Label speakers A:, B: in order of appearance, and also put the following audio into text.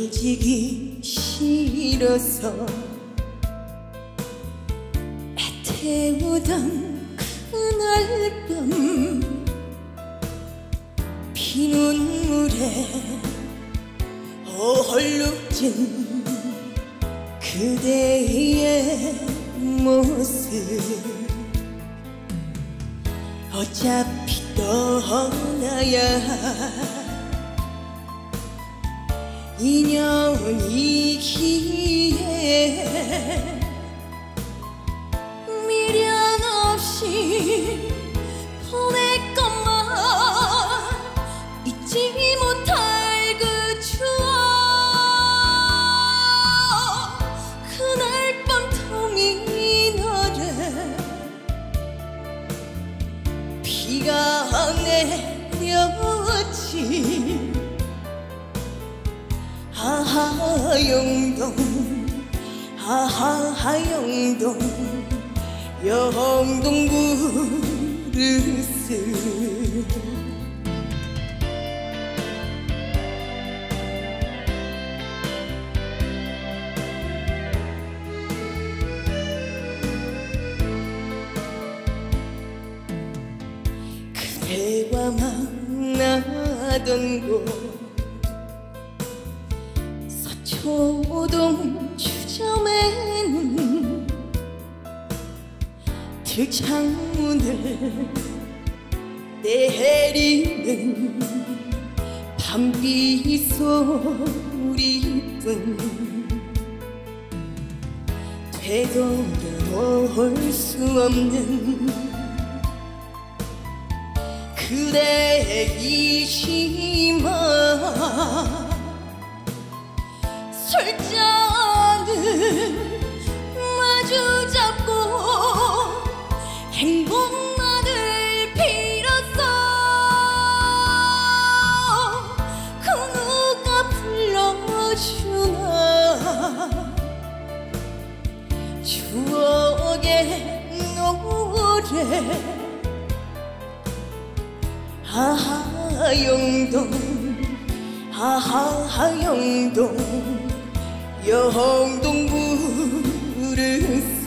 A: 헤어지기 싫어서 애태우던 그날 밤 피눈물에 얼룩진 그대의 모습 어차피 떠나야 인연이기에 미련 없이 보냈건만 잊지 못할 그 추억 그날 밤 텅이 너를 비가 내렸지 하하 영동 하하 영동 영동 브루스 그대와 만나던 곳 서초동 주점에는 들창문을 내리는 밤비 소리뿐 되돌아올 수 없는 그대이지만 술잔을 마주 잡고 행복만을 빌었어 그 누가 불러주나 추억의 노래 하하 영동 하하 영동 영동 브루스